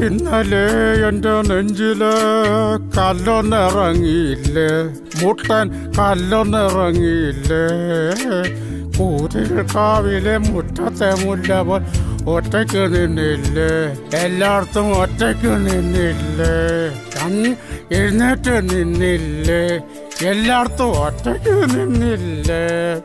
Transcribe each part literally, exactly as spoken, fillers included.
ഇന്നലെ എൻ്റെ നെഞ്ചില് കല്ലൊന്നിറങ്ങിയില്ലേ, മുട്ടൻ കല്ലൊന്നിറങ്ങിയില്ലേ, കൂതിർക്കാവിലെ മുറ്റത്തെ മുല്ല പോൽ ഒറ്റയ്ക്ക് നിന്നില്ലേ, എല്ലായിടത്തും ഒറ്റയ്ക്ക് നിന്നില്ലേ, എഴുന്നേറ്റ് നിന്നില്ലേ, എല്ലായിടത്തും ഒറ്റയ്ക്ക് നിന്നില്ലേ.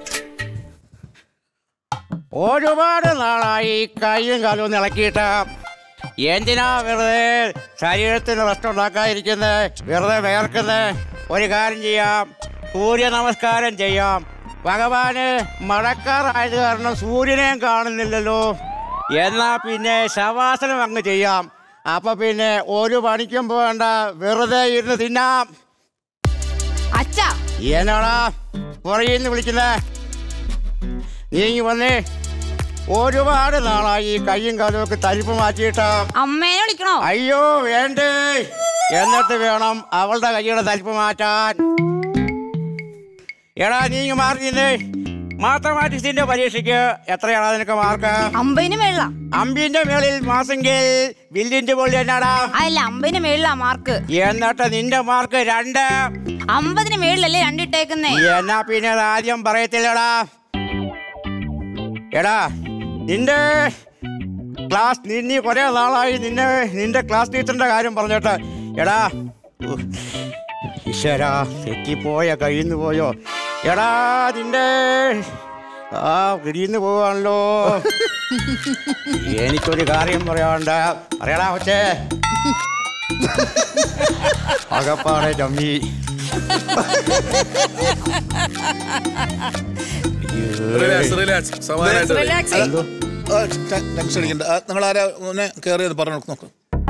ഒരുപാട് നാളായി കൈയും കാലും ഇളക്കിയിട്ട് എന്തിനാ വെറുതെ ശരീരത്തിന് റെസ്റ്റ് ഉണ്ടാക്കാതിരിക്കുന്നത്, വെറുതെ വേർക്കുന്നത്? ഒരു കാര്യം ചെയ്യാം, സൂര്യ നമസ്കാരം ചെയ്യാം. ഭഗവാന് മഴക്കാറായത് കാരണം സൂര്യനെയും കാണുന്നില്ലല്ലോ, എന്നാ പിന്നെ ശവാസനം അങ്ങ് ചെയ്യാം. അപ്പൊ പിന്നെ ഒരു പണിക്കും പോകണ്ട, വെറുതെ ഇരുന്ന് തിന്നാം. എന്നാടാ പുറകിന്ന് വിളിക്കുന്നേ? നീങ്ങി വന്നേ. ഒരുപാട് നാളായി കയ്യും കാലും ഒക്കെ തരിപ്പ് മാറ്റിയിട്ട്. അമ്മേനെ വിളിക്കണോ? അയ്യോ വേണ്ടേ, എന്നിട്ട് വേണം അവളുടെ കൈയുടെ തരിപ്പ് മാറ്റാൻ. എടാ നീങ്ങി മാറി നിന്നേ. മാത്തമാറ്റിക്സിന്റെ പരീക്ഷയ്ക്ക് എത്രയാണോ നിനക്ക് മാർക്ക്? അമ്പതിന് മേളില. അമ്പിന്റെ മേളിൽ മാസെങ്കിൽ വില്ലിന്റെ പൊള്ളി എന്നാടാ? അല്ല, അമ്പതിന് മേളിലാ മാർക്ക്. എന്നിട്ട് നിന്റെ മാർക്ക് രണ്ട്. അമ്പതിന് മേളിലല്ലേ രണ്ടിട്ടേക്കുന്നേ? എന്നാ പിന്നെ ആദ്യം പറയത്തില്ലടാ. എടാ നിന്റെ ക്ലാസ് നിന്നി കുറെ നാളായി നിന്നെ നിന്റെ ക്ലാസ് ടീച്ചറിന്റെ കാര്യം പറഞ്ഞിട്ട്. എടാ ഈശ്വരാ, തെറ്റിപ്പോയ കഴിയുന്നു പോയോ? എടാ നിന്റെ ആ കിടിയുന്നു പോവാണല്ലോ. എനിക്കൊരു കാര്യം പറയാണ്ട. പറയടാ കൊച്ചേ. അകപ്പാടെ ചമ്മി. നിങ്ങൾ ആരാ കയറിയത് പറഞ്ഞു നോക്കും.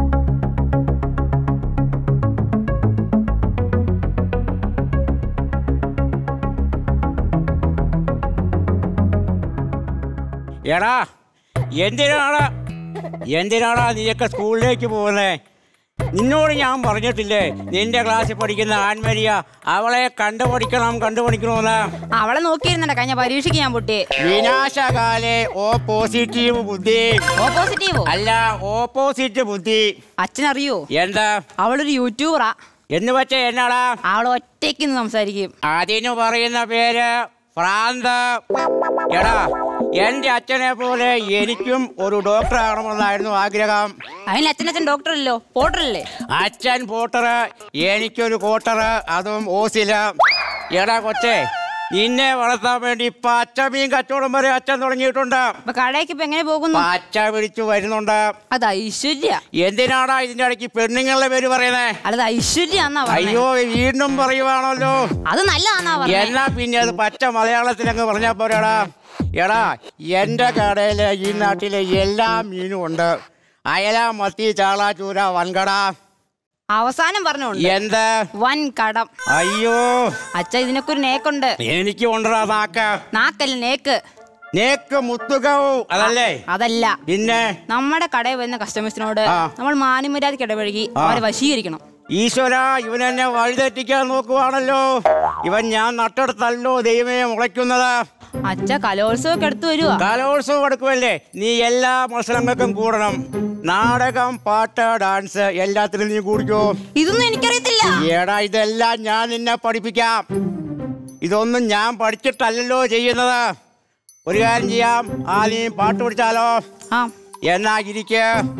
എടാ എന്തിനാണ് എന്തിനാടാ നീയൊക്കെ സ്കൂളിലേക്ക് പോകുന്നേ? നിന്നോട് ഞാൻ പറഞ്ഞിട്ടില്ലേ നിന്റെ ക്ലാസ്സിൽ പഠിക്കുന്ന ആൻമരിയ, അവളെ കണ്ടുപഠിക്കണം കണ്ടുപഠിക്കണമെന്ന്? അവളെ നോക്കിയിരുന്നണ്ട കഴിഞ്ഞ പരീക്ഷയ്ക്ക് ഞാൻ പൊട്ടിയെ. വിനാശകാലെ ഓ പോസിറ്റീവ് ബുദ്ധി. ഓപ്പോസിറ്റീവോ? അല്ല, ഓപ്പോസിറ്റ് ബുദ്ധി. അച്ഛനറിയോ എന്താ? അവളൊരു യൂട്യൂബറാ. എന്ന് വെച്ചാ എന്നാടാ? അവൾ ഒറ്റയ്ക്ക് സംസാരിക്കും. അതിനു പറയുന്ന പേര് ഭ്രാന്ത്. എടാ എന്റെ അച്ഛനെ പോലെ എനിക്കും ഒരു ഡോക്ടർ ആകണമെന്നായിരുന്നു ആഗ്രഹം. അതിന് അച്ഛനച്ഛൻ ഡോക്ടറല്ലോ, പോട്ടറല്ലേ? അച്ഛൻ പോട്ടർ, എനിക്കൊരു കോട്ടർ, അതും ഓസില. എടാ കൊച്ചേ, നിന്നെ വളർത്താൻ വേണ്ടി പച്ച മീൻ കച്ചവടം വരെ അച്ഛൻ തുടങ്ങിയിട്ടുണ്ട്. കടയ്ക്ക് ഇപ്പൊ എങ്ങനെ പോകുന്നു? പച്ച പിടിച്ചു വരുന്നുണ്ട്. അത് ഐശ്വര്യ. എന്തിനാടാ ഇതിന്റെ ഇടയ്ക്ക് പെണ്ണുങ്ങളുടെ പേര് പറയുന്നേ? അത് ഐശ്വര്യ. അയ്യോ വീണ്ടും പറയുവാണല്ലോ. അത് നല്ലതാന്നാ. എന്നാ പിന്നെ അത് പച്ച മലയാളത്തിലങ്ങ് പറഞ്ഞാ പോരാടാ. എടാ എന്റെ കടയില് ഈ നാട്ടിലെ എല്ലാ മീനും ഉണ്ട്. അയല, മത്തി, ചാള, ചൂര, വൻകട. അവസാനം പറഞ്ഞോണ്ട് എന്ത്? വൻ കടം. അയ്യോ അച്ഛ, ഇതിനൊക്കെ ഒരു നേക്കുണ്ട്. എനിക്ക് കൊണ്ടുവരാ നാക്ക്. നാക്കല്ല, നേക്ക്. നേക്ക് മുത്തുകവു അതല്ലേ? അതല്ല. പിന്നെ നമ്മുടെ കടയിൽ വരുന്ന കസ്റ്റമേഴ്സിനോട് നമ്മൾ മാന്യമര്യാദയ്ക്ക് ഇടപഴകി അവരെ വശീകരിക്കണം. ഈശ്വര, ഇവൻ എന്നെ വഴിതെറ്റിക്കാൻ നോക്കുവാണല്ലോ. ഇവൻ ഞാൻ നട്ടെടുത്തല്ലോ ദൈവമേ മുളയ്ക്കുന്നത്. അച്ഛ, കലോത്സവമൊക്കെ എടുത്തു വരുവാ. കലോത്സവം എടുക്കുമല്ലേ? നീ എല്ലാ മത്സരങ്ങൾക്കും കൂടണം. നാടകം, പാട്ട്, ഡാൻസ് എല്ലാത്തിനും നീ കൂടിക്കോ. ഇതൊന്നും എനിക്കറിയത്തില്ല. എടാ ഇതെല്ലാം ഞാൻ നിന്നെ പഠിപ്പിക്കാം. ഇതൊന്നും ഞാൻ പഠിച്ചിട്ടല്ലോ ചെയ്യുന്നത്. ഒരു കാര്യം ചെയ്യാം, ആദ്യം പാട്ട് പഠിച്ചാലോ? എന്നാ ഇരിക്ക.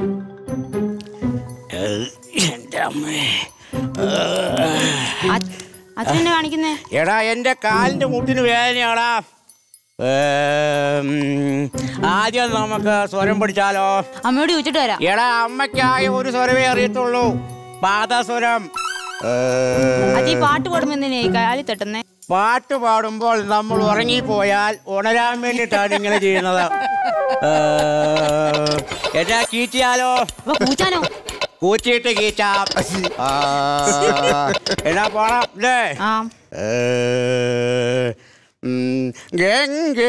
അച്ഛനെ കാണിക്കുന്നേ? എടാ എന്റെ കാലിന്റെ മുട്ടിന് വേദനയാടാ. ആദ്യം നമുക്ക് സ്വരം പഠിച്ചാലോ? അമ്മയോട് ചോദിച്ചിട്ട് വരാം. എടാ അമ്മയ്ക്കായ ഒരു സ്വരമേ അറിയത്തുള്ളൂ, പാദസ്വരം. പാട്ട് പാടുമ്പോ എന്തിനാ കാലി തട്ടുന്നേ? പാട്ട് പാടുമ്പോൾ നമ്മൾ ഉറങ്ങിപ്പോയാൽ ഉണരാൻ വേണ്ടിയിട്ടാണ് ഇങ്ങനെ ചെയ്യുന്നത്. എന്നാ കീച്ചിയാലോ? കൂച്ചാനോ? കൂച്ചിട്ട് കീച്ചാം. എന്നാ പോണം അല്ലേ? ഗംഗേ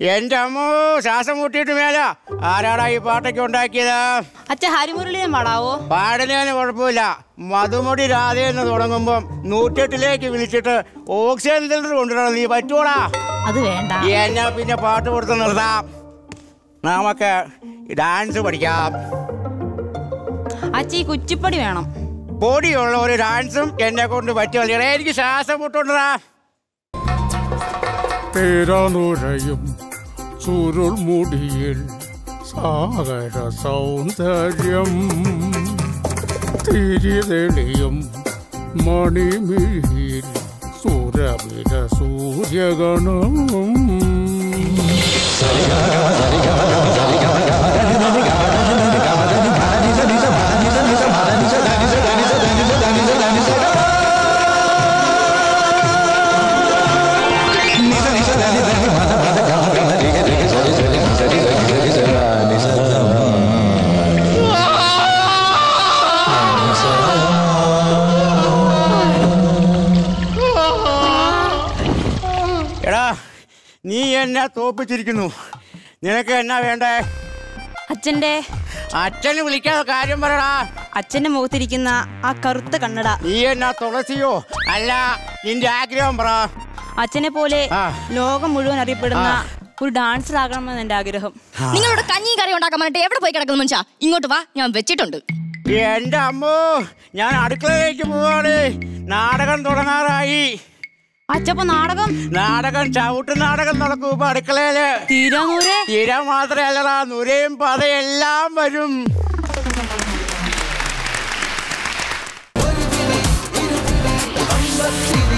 എന്റെ അമ്മോ ശ്വാസം മുട്ടിയിട്ട് മേല. ആരാടാ ഈ പാട്ടൊക്കെ ഉണ്ടാക്കിയത്? അച്ഛൻ ഹരിമുരളിയും പാടാവോ? പാടുന്നതിന് കുഴപ്പമില്ല. മധുമുടി രാധയെന്ന് തുടങ്ങുമ്പം നൂറ്റെട്ടിലേക്ക് വിളിച്ചിട്ട് ഓക്സിജൻ സിലിണ്ടർ കൊണ്ടുവരണം. നീ പറ്റൂടാ? അത് വേണ്ട. എന്നാ പിന്നെ പാട്ട് കൊടുത്ത് നിർത്താം. നമുക്ക് ഡാൻസ് പഠിക്കാം. അച്ഛ ഈ കുച്ചിപ്പടി വേണം. പൊടിയുള്ള ഒരു ഡാൻസും എന്നെ കൊണ്ട് പറ്റുമല്ല. എനിക്ക് ശ്വാസം മുട്ടുണ്ടാ. തേരാനുരയും ചുരുൾ മുടിയിൽ സാഗര സൗന്ദര്യം തിരിതെളിയും മണിമിഴിയിൽ സുരവിര സൂര്യഗണം. എടാ നീ എന്നെ തോപ്പിച്ചിരിക്കുന്നു. നിനക്ക് എന്നാ വേണ്ടേ? അച്ഛന്റെ അച്ഛന് വിളിക്കാതെ കാര്യം പറടാ. അച്ഛന്റെ മുഖത്തിരിക്കുന്ന ആ കറുത്ത കണ്ണട. നീ എന്നാ തുളസിയോ? അല്ല, നിന്റെ ആഗ്രഹം പറ. അച്ഛനെ പോലെ ലോകം മുഴുവൻ അറിയപ്പെടുന്ന ഒരു ഡാൻസർ ആകണമെന്ന് എന്റെ ആഗ്രഹം. നിങ്ങളോട് കഞ്ഞിയും കറി ഉണ്ടാക്കാൻ പറഞ്ഞിട്ട് എവിടെ പോയി കിടക്കുന്നു മനുഷ്യ? ഇങ്ങോട്ട് വാ, ഞാൻ വെച്ചിട്ടുണ്ട്. എന്റെ അമ്മോ, ഞാൻ അടുക്കളയിലേക്ക് പോവാണ്. നാടകം തുടങ്ങാറായി. അച്ഛപ്പോ നാടകം? നാടകം ചവിട്ട് നാടകം നടക്കും ഇപ്പൊ അടുക്കളയില്. തീരാനൂര്? തീര മാത്രല്ലടാ, നുരയും പതയെല്ലാം വരും.